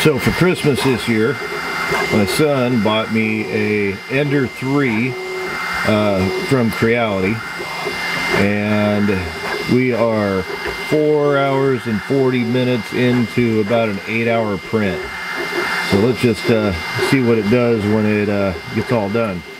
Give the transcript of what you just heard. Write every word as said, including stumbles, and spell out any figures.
So for Christmas this year, my son bought me a Ender three uh, from Creality, and we are four hours and forty minutes into about an eight hour print. So let's just uh, see what it does when it uh, gets all done.